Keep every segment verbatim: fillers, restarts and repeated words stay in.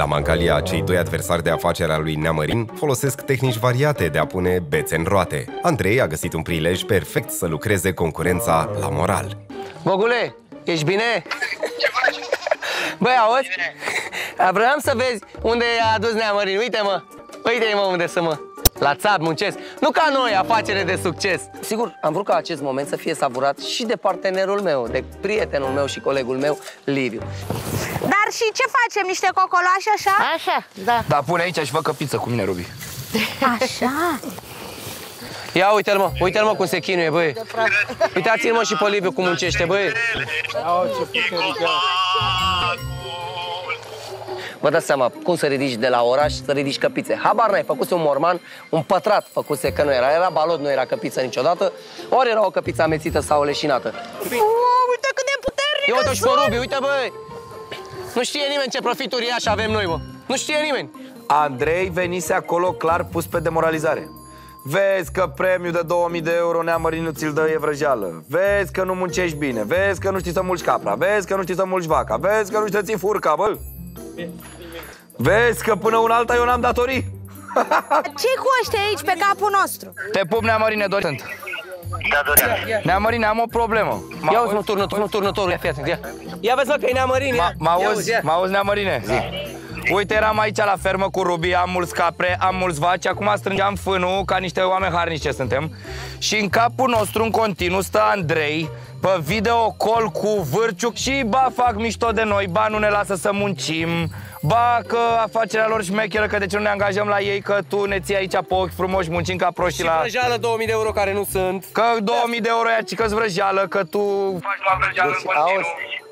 La Mangalia, cei doi adversari de afacere a lui Neamărin folosesc tehnici variate de a pune bețe în roate. Andrei a găsit un prilej perfect să lucreze concurența la moral. Gogule, ești bine? Ce faci? Băi, auzi? Vreau să vezi unde a adus Neamărin. Uite-mă, uite-mă unde să mă. La țap muncesc, nu ca noi, afacere de succes. Sigur, am vrut ca acest moment să fie savurat și de partenerul meu, de prietenul meu și colegul meu, Liviu. Dar și ce facem? Niște cocoloași așa? Așa, da. Da, pune aici și fă căpiță cu mine, Rubi. Așa? Ia uite-l, mă, uite-l, mă, cum se chinuie, băi. Uitați-l, mă, și pe Liviu cum muncește, băi. Vă dați seama cum să ridici de la oraș să ridici căpițe. Habar n-ai, făcuse un morman, un pătrat făcuse, că nu era. Era balot, nu era căpiță niciodată. Ori era o căpiță amețită sau leșinată. Uuu, uite cât de puternică Ia uite și pe sunt! Rubi, uite, băi. Nu știe nimeni ce profituri așa avem noi, mă. Nu știe nimeni. Andrei venise acolo clar pus pe demoralizare. Vezi că premiul de două mii de euro Neamărin nu ți-l dă, e vrăjeală. Vezi că nu muncești bine. Vezi că nu știi să mulci capra. Vezi că nu știi să mulci vaca. Vezi că nu știi să ții furca, bă. Vezi că până un alta eu n-am datorii. Ce-i cu ăștia aici pe capul nostru? Te pup, Neamărine, Dorint. Da, Dorian. Neamărine, am o problemă. Ia uzi, mă, turnătorul, turnătorul, ia, fii atent, ia. Ia vezi, mă, că e Neamărin, ia. Mă auzi, mă auzi, Neamărine? Zi. Uite, eram aici la fermă cu Rubi, am mulți capre, am mulți vaci, acum strângeam fânul, ca niște oameni harnici ce suntem. Și în capul nostru, în continuu, stă Andrei, pe video call cu Vârciuc și ba fac mișto de noi, ba nu ne lasă să muncim, ba că afacerea lor șmecheră, că de ce nu ne angajăm la ei, că tu ne ții aici pe ochi frumoși, muncim ca proști la... Și vrăjeală două mii de euro care nu sunt. Că două mii de euro e că-ți vrăjeală, că tu faci la vrăjeală în continuu. Auzi,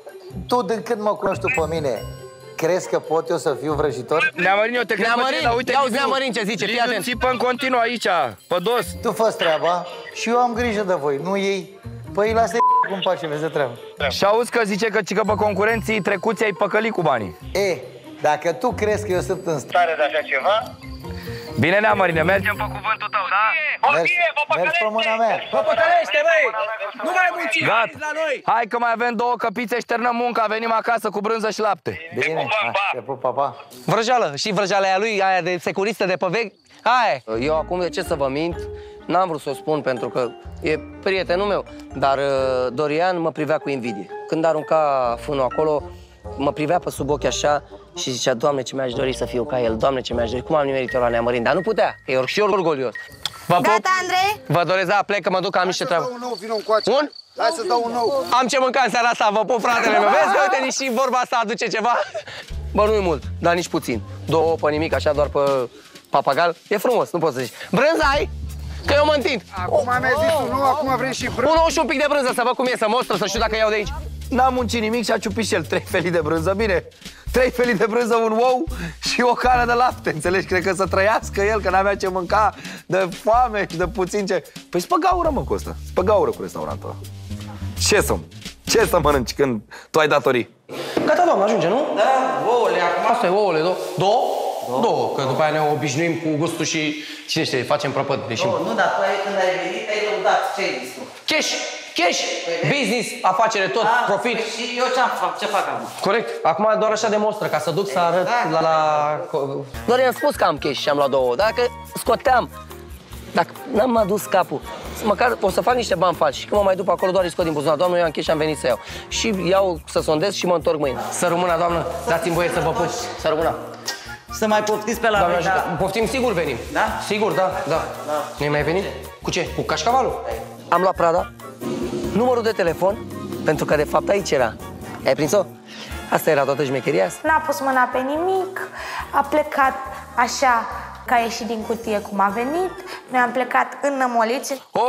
tu din când mă cunoști tu pe mine, crezi că pot eu să fiu vrăjitor? Neamărin, eu te cred pe tine, dar uite... Ia uzi, Neamărin, ce zice, fii atent. Țipă în continuu aici, pe dos. Tu fă treaba și eu am grijă de voi, nu ei. Păi lasă-i cum face, vezi de treabă. Și auzi că zice că cică pe concurenții trecuți ai păcălit cu banii. E, dacă tu crezi că eu sunt în stare Stare de așa ceva? Bine, Neamărine, mergem pe cuvântul tău, da? Mergi, mergi pe mâna mea. Vă păcălește, băi! Nu mai munciți la noi! Hai că mai avem două căpițe, șternăm munca, venim acasă cu brânză și lapte. Bine, te pup, pa, pa. Vrăjeală, și vrăjeala aia lui, aia de securistă de pe veg, aia. Eu acum, de ce să vă mint, n-am vrut să o spun pentru că e prietenul meu, dar Dorian mă privea cu invidie. Când arunca fânul acolo, mă privea pe sub ochi așa și zicea, Doamne, ce mi-aș dori să fiu ca el, Doamne, ce mi-aș dori, cum am nimerit eu la Neamărin, dar nu putea, e și orgolios. Vă pup. Gata, Andrei? Vă doresc, da, plec că mă duc, că am niște treabă. Un nou, vină încoace. Un? Hai să dau un nou. Am ce mânca în seara asta, vă pup, fratele meu. Vezi că uite, nici și vorba asta aduce ceva. Bă, nu-i mult, dar nici puțin. Două pe nimic, așa, doar pe papagal. E frumos, nu poți să zici. Brânză ai? Că eu mă întind. Acum mi-ai zis un nou, acum vrei și brânză. Un ou și un pic de brânză, să văd cum e, să mostră, să știu dacă iau de aici. N-am muncit nimic și a ciupit și el trei felii de brânză, bine. Trei felii de brânză, un ou și o cană de lapte, înțelegi? Cred că să trăiască el, că n-avea ce mânca, de foame și de puțin ce... Păi spă gaură, mă, cu ăsta, spă gaură cu restaurantul ăla. Ce să, ce să mănânci când tu ai datorii? Gata, doamnă, ajunge, nu? Da, ouăle, acum. Asta e ouăle, două? Două? Două, Două că după aia ne obișnuim cu gustul și, cine știe, facem prăpăd. Deși... Nu, nu, dar tu ai, când ai venit, ai lăudat. Ce ai zis tu? Cash, cash, business, afacere, tot, Da, profit. păi și eu ce-am fac, ce fac acum? Corect. Acum doar așa demonstră, ca să duc să arăt Exact. la... la... Doar i-am spus că am cash și am luat două. Dacă scoteam, dacă n-am adus capul, măcar o să fac niște bani falși și când mă mai duc acolo, doar îi scot din buzunar. Doamnă, eu am cash și am venit să iau. Și iau să sondez și mă întorc mâine. Să rămână, doamnă, dați-mi voie să vă pup. Să rămână. Să mai poftiți pe la Doamne noi, ajută. da. Poftim, sigur venim. Da? Sigur, da, da. Da. Nu-i mai venit? Cu ce? Cu cașcavalul? Am luat Prada, numărul de telefon, pentru că de fapt aici era. Ai prins-o? Asta era toată șmecheria asta. N-a pus mâna pe nimic, a plecat așa că a ieșit din cutie cum a venit. Noi am plecat înnămoliți.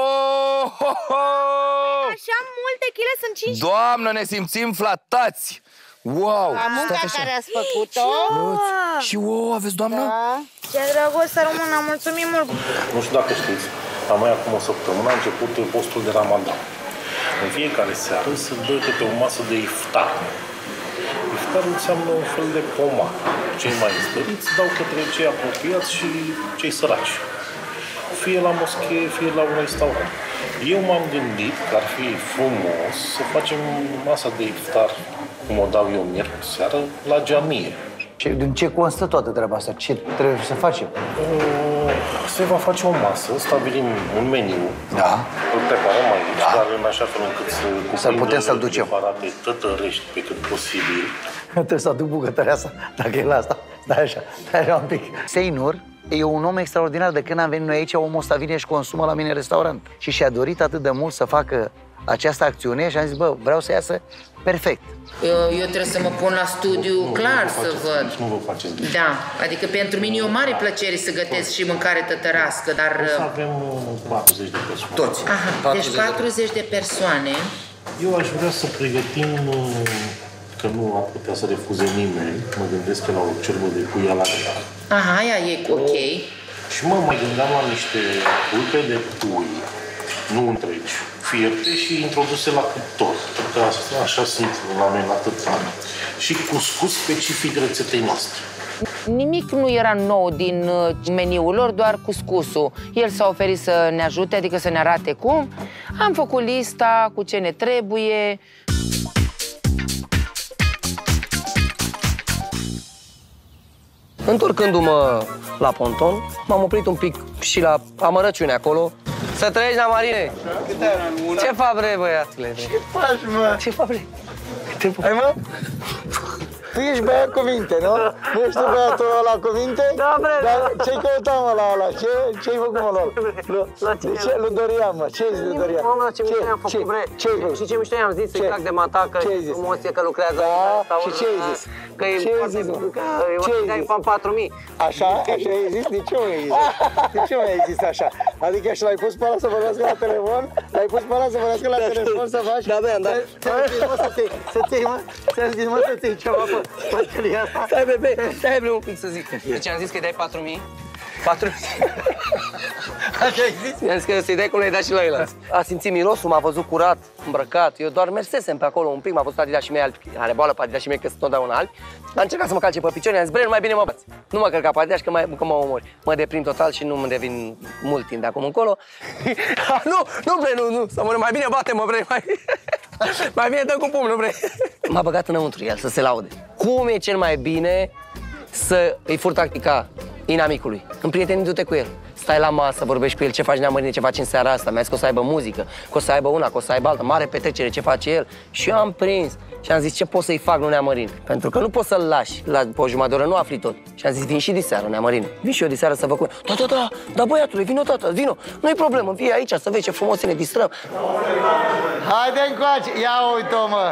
Oh, ho, ho! Așa multe chile, sunt cinci. Doamnă, ne simțim flatați! Wow! La munca care ați făcut-o. Și ouă aveți, doamnă? Da. Ce drăguț, să rămână, mulțumim mult. Nu știu dacă știți, la noi acum o săptămână a început postul de Ramadan. În fiecare seară se dă câte o masă de iftar. Iftarul înseamnă un fel de pomar. Cei mai înstăriți dau către cei apropiați și cei săraci. Fie la moschee, fie la un restaurant. Eu m-am gândit că ar fi frumos să facem masa de iftar, cum o dau eu miercuri seară, la geamie. Și Ce, din ce constă toată treaba asta? Ce trebuie să facem? Se va face o masă, stabilim un meniu. Da. Îl preparăm aici, da. Dar în așa fel încât să... Să putem să-l ducem. Preparate tătărești pe cât posibil. Trebuie să aduc bucătărea asta, dacă e la asta. Stai așa, stai așa un pic. Seinur e un om extraordinar. De când am venit noi aici, omul ăsta vine și consumă la mine în restaurant. Și și-a dorit atât de mult să facă această acțiune și am zis, bă, vreau să iasă perfect. Eu, eu trebuie să mă pun la studiu nu, clar nu să văd. Nu vă faceți. Da, adică pentru mine e o mare plăcere să gătesc și mâncare tătărască, dar... O să avem patruzeci de persoane. Toți. Aha, deci patruzeci de persoane. Eu aș vrea să pregătim, că nu ar putea să refuze nimeni, mă gândesc că la o ciorbă de pui la grea. Aha, aia e ok. Și mă mai gândeam la niște pulpe de pui, nu întregi, fierte și introduse la cuptor. Că așa sunt la noi la tățană. Și cuscus specific rețetei noastre. Nimic nu era nou din meniul lor, doar cuscusul. El s-a oferit să ne ajute, adică să ne arate cum. Am făcut lista cu ce ne trebuie. Întorcându-mă la ponton, m-am oprit un pic și la amărăciune acolo. Să trăiești, Namarine! Ce faci, bre, băiatule? Ce faci, mă? Ce faci, bre? Hai, mă? Tu ești băiat cu minte, nu? Nu ești tu băiatul ăla cu minte? Da, bre, Dar ce-ai căutat, mă, la ăla? Ce, ce-ai făcut, mă, la ăla? La ce? Ce, lui Dorian, mă? Ce-ai zis lui Dorian? Mă, ce mișto i-am făcut, bre. Ce-ai făcut? Și ce mișto i-am zis, să-i trag de matacă, frumos e că lucrează. Da, și ce-ai zis? Că e foarte bun, că e fan patru mii. Așa? Așa ai zis? De ce mi-ai zis? De ce mi-ai zis așa? Adică și l-ai pus pe ăla să vorbească la telefon? L-ai pus pe ăla să vorbească la telefon să faci? Da, băiam, da. Să-ți iei, mă, să-ți iei, mă, să-ți iei ceva pe telia asta. Stai, bebe, stai, bebe, un pic să zic. Deci am zis că îi dai patru mii? patru mii? Așa ai zis? I-am zis că să-i dai cum le-ai dat și la el. A simțit mirosul, m-a văzut curat, îmbrăcat. Eu doar mersesem pe acolo un pic, m-a văzut adidașii mei albi. Are boală pe adidașii mei că sunt totdeauna albi. A încercat să mă calce pe picioare, i-am zis, bre, nu mai bine mă bați. Nu mă călca pe adidași că, mai, că mă omori. Mă deprind total și nu mă devin mult timp de acum încolo. nu, nu, bre, nu, nu, să mă mai bine bate-mă, bre, mai... mai bine dă cu pumnul, bre. M-a băgat înăuntru el să se laude. Cum e cel mai bine să îi fur tactica inamicului? Împrietenindu-te cu el. Stai la masă, vorbești cu el, ce faci, Neamărine, ce faci în seara asta. Mi-a zis că o să aibă muzică, că o să aibă una, că o să aibă alta, mare petrecere, ce face el. Și eu am prins și am zis, ce pot să-i fac lui Neamărin? Pentru că nu poți să-l lași la o jumătate de oră, nu afli tot. Și am zis, vin și diseară, Neamărin. Vin și eu diseară să vă cu... Da, da, da, da, băiatule, vino, tata, vino. Nu-i problemă, vii aici să vezi ce frumos să ne distrăm. Haide încoace, ia uite-o, mă.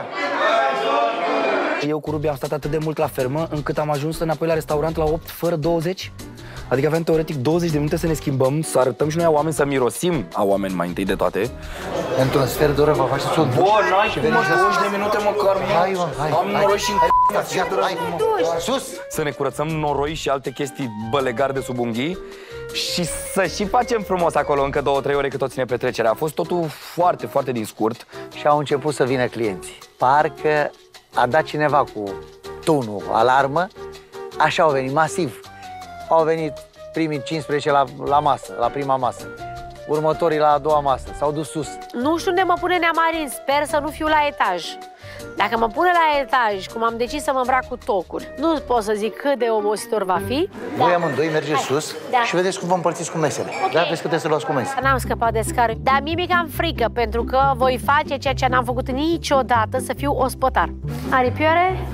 Eu cu Rubi am stat atât de mult la fermă, încât am ajuns înapoi la restaurant la opt fără douăzeci. Adică aveam teoretic douăzeci de minute să ne schimbăm, să arătăm și noi a oameni, să mirosim a oameni mai întâi de toate. Într-un sfert de oră vă faceți un duș. Bă, n-ai cum, mă, douăzeci de minute măcar, mă. Hai, mă, hai, am noroi și în sus! Să ne curățăm noroi și alte chestii bălegari de sub unghii și să și facem frumos acolo încă două, trei ore cât o ține petrecerea. A fost totul foarte, foarte din scurt. Și au început să vină clienții. Parcă a dat cineva cu tunul, alarmă, așa au venit, masiv. Au venit primii cincisprezece la, la masă, la prima masă. Următorii la a doua masă, s-au dus sus. Nu știu unde mă pune Neamarin, sper să nu fiu la etaj. Dacă mă pune la etaj, cum am decis să mă îmbrac cu tocuri, nu pot să zic cât de obositor va fi. Voi da. amândoi mergeți Hai. sus da. și vedeți cum vă împărțiți cu mesele. Okay. Da, vezi că trebuie să luați cu mese. N-am scăpat de scară, dar mie mi cam frică, pentru că voi face ceea ce n-am făcut niciodată, să fiu ospătar. Aripioare?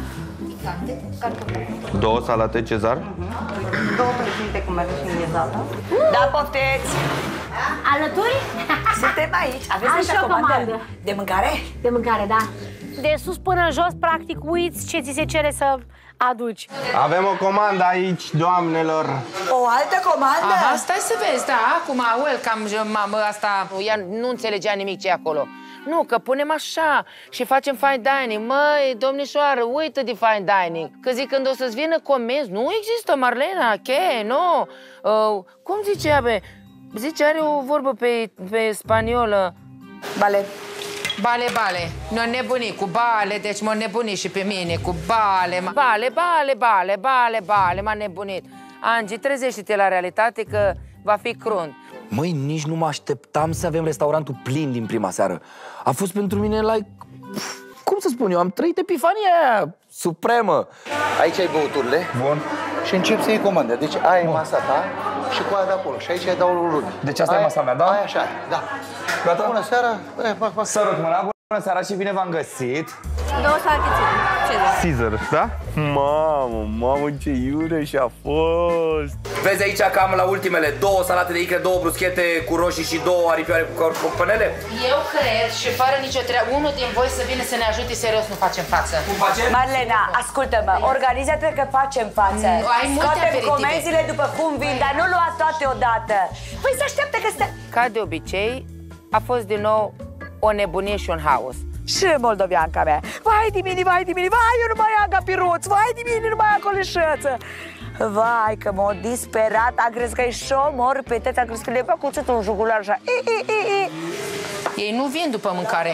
Două salate Cezar? Uh-huh. Două prăjite cu mereu și miezată. Da, pofteți! Alături? Suntem aici. Aveți așa comandă de mâncare? De mâncare, da. De sus până în jos, practic, uiți ce ți se cere să aduci. Avem o comandă aici, doamnelor. O altă comandă? Aha, stai să vezi, da, acum, welcome, mamă, asta... Ea nu înțelegea nimic ce e acolo. Nu, că punem așa și facem fine dining. Măi, domnișoară, uită de fine dining. Că zic, când o să-ți vină comenzi, nu există, Marlena, che, nu. Uh, cum zice ea, be? Zice, are o vorbă pe, pe spaniolă. Bale. Bale, bale. Ne-o nebunit cu bale, deci m-o nebunit și pe mine cu bale. Bale, bale, bale, bale, bale, m-a nebunit. Angie, trezește-te la realitate că va fi crunt. Măi, nici nu mă așteptam să avem restaurantul plin din prima seară. A fost pentru mine, like, cum să spun eu, am trăit epifania aia supremă. Aici ai băuturile. Bun. Și încep să iei comandă. Deci aia e masa ta și cu aia de acolo. Și aici ai dau lui Rubi. Deci asta aia, e masa mea, da? Aia așa, da. Gata? Bună seara. Sărut mâna, bună seara și bine v-am găsit. Două salchițe. Caesar, da? Mamă, mamă, ce iureș a fost! Vezi aici că am la ultimele două salate de icre, două bruschete cu roșii și două aripioare cu copănele? Eu cred și fără nicio treabă, unul din voi să vină să ne ajute, serios, nu facem față. Cum facem? Marlena, ascultă-mă, organiză-te că facem față. Ai multe Scoatem aperitive. comenzile după cum vin, dar nu lua toate odată. Păi să așteaptă că stă... Ca de obicei, a fost din nou o nebunie și un haos. Și moldoveanca mea. Vai de mine, vai de mine, vai, eu nu mai am capiruț, vai de mine, nu mai am colișăță. Vai, că m-a disperat, a crezut că e șomor, pe tăți, a crezut că le-a cuțit un jugular așa. I, I, I, I. Ei nu vin după mâncare.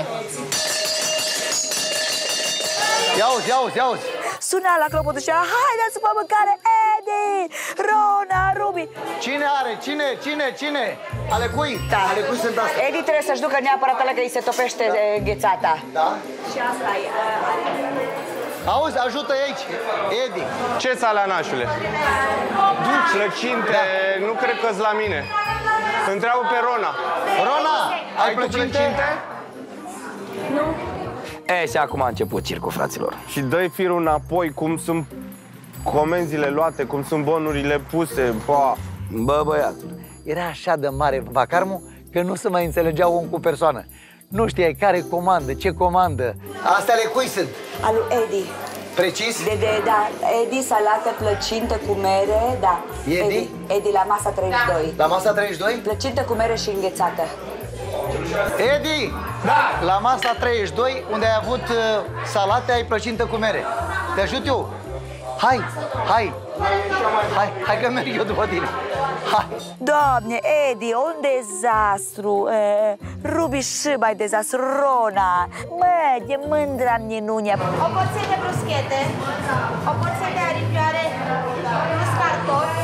Ia uzi, ia uzi, ia uzi. Suna la clopotul și haideți după mâncare, Edi, Rona, Rubi. Cine are? Cine? Cine? Cine? Ale cui? Da. Ale cui sunt astea? Edi trebuie să-și ducă neapărat alea că îi se topește ghețata. Da? Și asta e. Auzi, ajută aici, Edi. Ce sala, nașule? Plăcinte, nu cred că-s la mine. Întreabă pe Rona. Rona, ai, ai plăcinte? plăcinte? Nu. E, și acum a început circul, fraților. Și dă-i firul înapoi, cum sunt comenzile luate, cum sunt bonurile puse. Ba. Bă, băiatul. Era așa de mare vacarmul că nu se mai înțelegea om cu persoană. Nu știai care comandă, ce comandă. Astea ale cui sunt? Al lui Edi. Precis? De, de, da, Edi, salată, plăcintă cu mere, da. Edi? Edi, Edi la masa treizeci și doi. La masa treizeci și doi? Plăcintă cu mere și înghețată. Edi! Da! La masa treizeci și doi, unde ai avut uh, salate, ai plăcintă cu mere. Te ajut eu? Hai, hai! Hai, hai că merg eu după tine. Hai! Doamne, Edi, un dezastru. E, Rubi și mai dezastru, Rona. Mă, de mândra minunia. O porție de bruschete, o porție de aripioare, plus cartofi.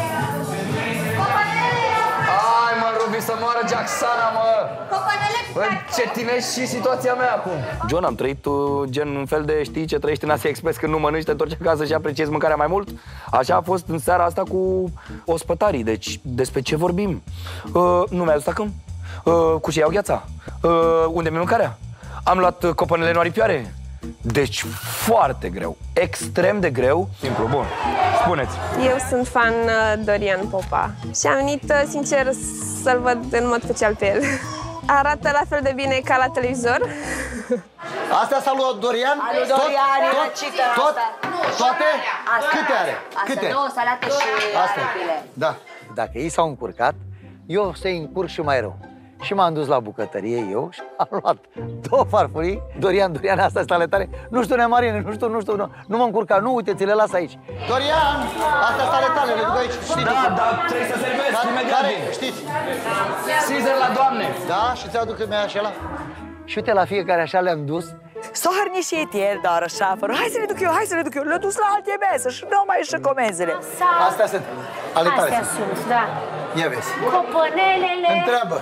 Hai, mă, Rubi, să moară Jacksana, mă! Copanele cu Bă, încetinești și situația mea acum. John, am trăit uh, gen un fel de, știi ce trăiești în Asia Express când nu mănânci, te întorci acasă și apreciezi mâncarea mai mult? Așa a fost în seara asta cu ospătarii. Deci, despre ce vorbim? Uh, nu mi-ai adus acum? Uh, cu ce iau gheața? Uh, unde mi-e mâncarea? Am luat uh, copanele în aripioare? Deci foarte greu, extrem de greu. Simplu, bun. Spuneți. Eu sunt fan Dorian Popa și am venit, sincer, să-l văd în mod special pe el. Arată la fel de bine ca la televizor. Astea s-a luat Dorian? Alu Dorian, tot, tot, tot, toate? Câte are? Câte? Asta, două salate și aripile. Da. Dacă ei s-au încurcat, eu să-i încurc și mai rău. Și m-am dus la bucătărie eu și am luat două farfurii. Dorian, Dorian, asta e tale tare. Nu știu, Neamarine, nu știu, nu știu, nu, nu mă încurca, nu, uite, ți le las aici. Dorian, astea tale tale, le duc aici, știi. Da, dar trebuie să servesc imediat. Știți? Caesar la doamne. Da, și ți-aduc că mi-a așa. Și uite, la fiecare așa le-am dus. S-o hărnișit el, dar șafărul. Hai să le duc eu, hai să le duc eu. Le-a dus la alte mese și nu mai ieși comenzile. Astea sunt, ale tale. Astea sunt, da. Ia vezi. Copănelele. Întreabă.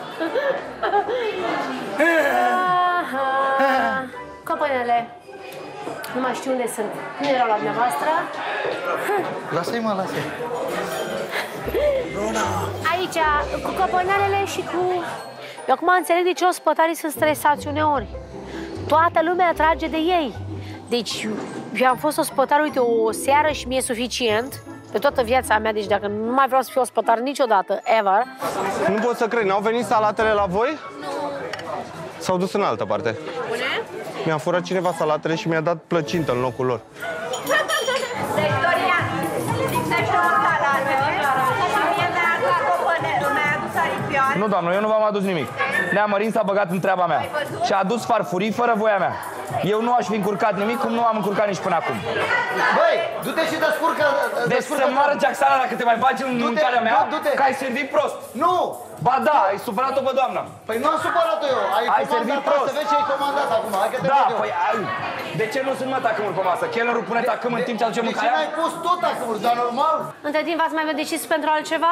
Copănele. Nu mai știu unde sunt. Nu erau la dumneavoastră. Lasă-i, mă, lasă-i. Aici, cu copănelele și cu... Eu acum înțeleg de ce ospătarii sunt stresați uneori. Toată lumea trage de ei. Deci, eu am fost ospătar, uite, o seară și mi-e suficient pe toată viața mea, deci dacă nu mai vreau să fiu ospătar niciodată, ever. Nu pot să cred, n-au venit salatele la voi? Nu. S-au dus în altă parte. Bune? Mi-a furat cineva salatele și mi-a dat plăcintă în locul lor. Deci, Dorian, lipsește o salată și mie mi-a adus copănele, mi-a adus aripioare. Nu, doamnă, eu nu v-am adus nimic. Neamărin s-a băgat în treaba mea și a adus farfurii fără voia mea. Eu nu aș fi încurcat nimic, cum nu am încurcat nici până acum. Băi, du-te și descurcă... Deci să moară Jacksana dacă te mai bagi în mâncarea mea, că ai servit prost. Nu! Ba da, ai supărat-o pe doamna. Păi nu am supărat-o eu, ai, ai servit prost. Să vezi ce ai comandat acum, hai că te Da, văd eu. păi ai... De ce nu sunt mă tacâmuri pe masă? Chelnerul pune tacâm în timp ce aduce mâncarea? De ce n-ai pus tot tacâmuri, dar normal? Între timp v-ați mai decis pentru altceva?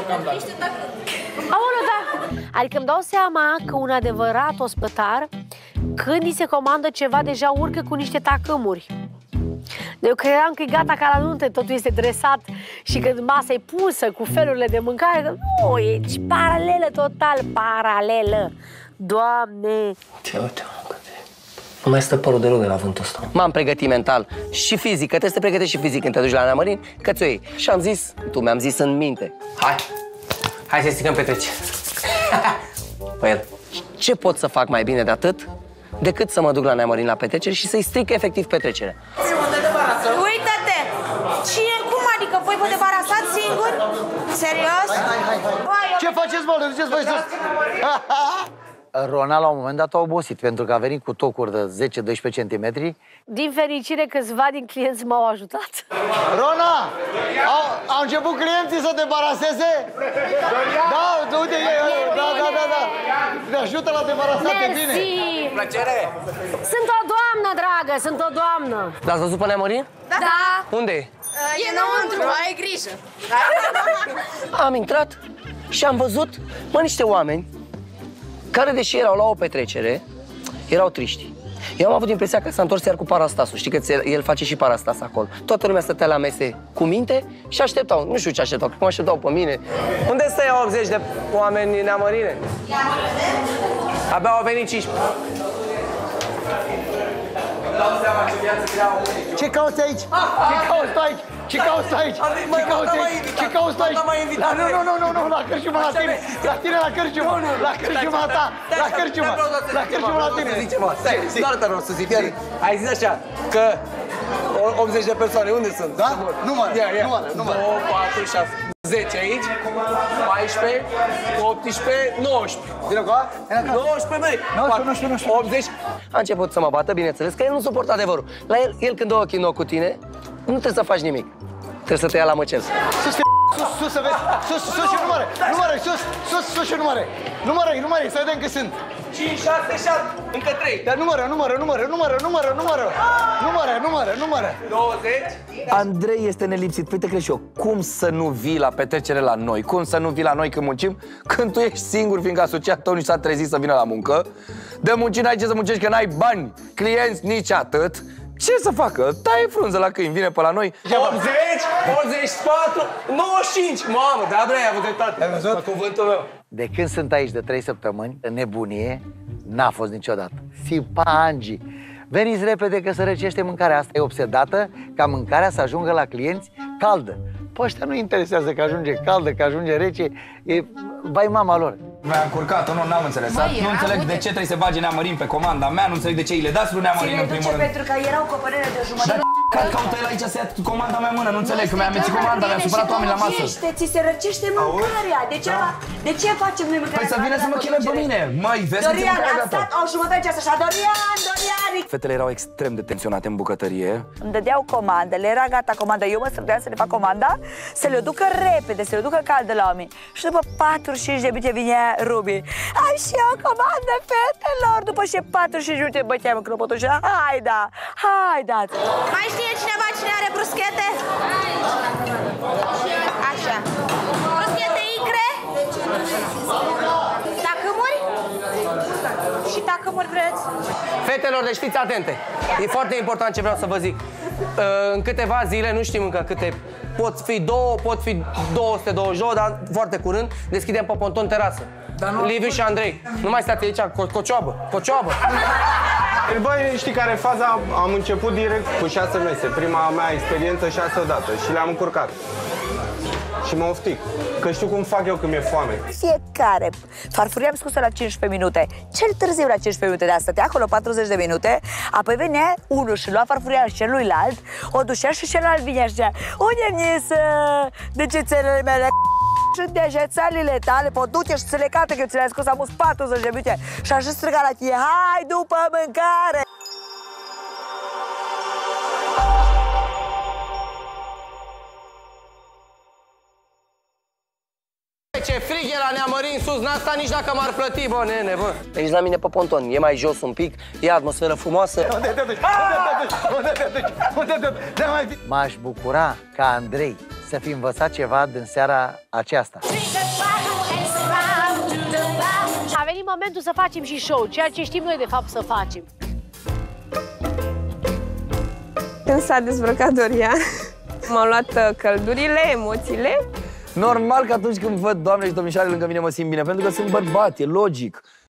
Aoleu, da! Adică îmi dau seama că un adevărat ospătar când îi se comandă ceva, deja urcă cu niște tacâmuri. Eu credeam că e gata ca la nuntă, totul este dresat și când masa e pusă cu felurile de mâncare, nu, e paralelă, total paralelă. Doamne! Ce uite, nu mai stă părul deloc de la vântul ăsta. M-am pregătit mental și fizic, că trebuie să te pregătești și fizic când te duci la Neamărin, că ți-o iei. Și am zis, tu mi-am zis în minte, hai, hai să stricăm petrece. Păi, ce pot să fac mai bine de atât decât să mă duc la Neamărin la petrecere și să-i stric efectiv petrecerea? Uită-te! Și cum adică? Voi vă debarasați singuri? Serios? Hai, hai, hai, hai. Ce faceți, mă? Duceți voi sus! Rona la un moment dat a obosit pentru că a venit cu tocuri de zece doisprezece centimetri. Din fericire, câțiva din clienți m-au ajutat. Rona! Au, au început clienții să debaraseze? Da, uite, da, da, da, da. Ne ajută la debarasate bine. Mersi! Plăcere! Sunt o doamnă, dragă, sunt o doamnă. L-ați văzut pe Neamărin? Da. Da. Unde e? E înăuntru, ai grijă. Am intrat și am văzut, mă, niște oameni care, deși erau la o petrecere, erau triști. Eu am avut impresia că s-a întors iar cu parastasul. Știi că el face și parastas acolo. Toată lumea stătea la mese cu minte și așteptau. Nu știu ce așteptau, cum așteptau pe mine. Unde stă optzeci de oameni Neamărine? Abia au venit cincisprezece. Ce cauți aici? Ce cauți tu aici? Ce cauți tu aici? Ce cauți aici? Ce cauți tu aici? Nu, nu, nu, nu, nu, la cărciuma la tine! La tine, la cărciuma! La cărciuma ta! La cărciuma! La cărciuma la tine! Stai, doar te rog să zic. Ai zis așa, că optzeci de persoane, unde sunt? Da? Numără, numără, numără. doi, patru, șase, zece aici, paisprezece, optsprezece, nouăsprezece. nouăsprezece, băi! nouăsprezece, nouăsprezece. optzeci. A început să mă bată, bineînțeles, că el nu suportă adevărul. La el, el când dă ochii în ochi cu tine, nu trebuie să faci nimic. Trebuie să te ia la măcel. Sus, sus, sus, să vezi! Sus, sus și numare! Numare, sus, sus, sus și numare! Numare, numare, să vedem cât sunt! cinci, șase, șapte, încă trei. Dar numără, numără, numără, numără, numără, numără! Numără, numără, numără! douăzeci. Andrei este nelipsit. Păi te crezi și eu, cum să nu vii la petrecere la noi? Cum să nu vii la noi când muncim? Când tu ești singur, fiindcă asociat tău nici s-a trezit să vină la muncă. De muncit n-ai ce să muncești, că n-ai bani, clienți, nici atât. Ce să facă? Taie frunză la câini, vine pe la noi. optzeci, optzeci și patru, nouăzeci și cinci. Mamă, da, bre, ai avut dreptate. Ai văzut? Pe cuvântul meu. De când sunt aici de trei săptămâni, în nebunie, n-a fost niciodată. Sipangi! Veniți repede că se răcește mâncarea. Asta e obsedată ca mâncarea să ajungă la clienți caldă. Pe ăștia nu interesează că ajunge caldă, că ajunge rece. E vai mama lor. Mi-a încurcat-o, nu, n-am înțeles. Băi, nu înțeleg uite. de ce trebuie să bage Neamărin pe comanda mea, nu înțeleg de ce îi le dați lui Neamărin în primul rând. pentru că erau cu o părere de jumătate. Dar caută el aici să ia comanda mea în mână, nu înțeleg, că mi-a amețit comanda, mi-a supărat oameni la masă. Ți se răcește mâncarea. De ce, de ce facem noi mâncarea? Păi să vină să mă cheme pe mine. Măi, vezi că ți Dorian, mâncarea am gata. stat o jumătate de ceas așa. Dorian, Dorian! Fetele erau extrem de tensionate în bucătărie. Îmi dădeau comandele, era gata comanda. Eu mă străduiam să le fac comanda, să le ducă repede, să le ducă caldă la oameni. Și după patruzeci și cinci de minute vinea Ruby. Am și eu comandă, fetelor! După ce patruzeci și cinci de minute băteam în clopotul și hai da, hai da! Mai știe cineva cine are bruschete? Așa. Bruschete icre? Tacâmuri? Și tacâmuri vreți? Fetelor, deci fiți atente. E foarte important ce vreau să vă zic. În câteva zile, nu știm încă câte, pot fi două, pot fi două sute douăzeci și doi, dar foarte curând deschidem pe ponton terasă. Liviu și Andrei. Nu mai stați aici, co cocioabă, cocioabă. Băi, știi care e faza? Am început direct cu șase mese. Prima mea experiență șase odată și le-am încurcat. Și mă oftic, că știu cum fac eu când mi-e foame. Fiecare farfuria am scos-o la cincisprezece minute. Cel târziu la cincisprezece minute, dar stătea acolo patruzeci de minute. Apoi venea unul și lua farfuria celuilalt, o ducea și celălalt vinea și zicea: unde să de ce țelele mele și degețelile tale, pot duce și ți le cată, că eu ți le-am scos, am pus patruzeci de minute și așa striga la tine: hai după mâncare! Ce frig e la Neamărin sus, n-a stat nici dacă m-ar plăti, bă, nene, bă. Aici la mine pe ponton, e mai jos un pic, e atmosferă frumoasă. Unde te duci? Unde te duci? Unde te duci? M-aș bucura ca Andrei să fi învățat ceva din seara aceasta. A venit momentul antrenamentul să facem și show, ceea ce știm noi de fapt să facem. Când s-a dezbrăcat Dorian, m-au luat căldurile, emoțiile. Normal că atunci când văd doamne și domnișoare lângă mine mă simt bine, pentru că sunt bărbat, e logic.